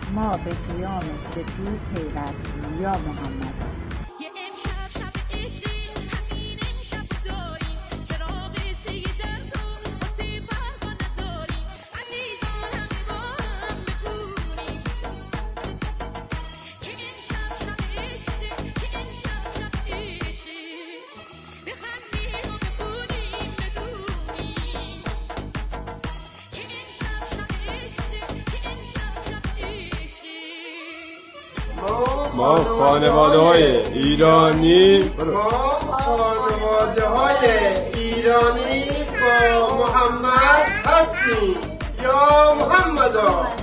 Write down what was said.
ما به قیام سپید پیوستیم یا محمد. ما خانواده‌های ایرانی با محمد هستیم یا محمدا.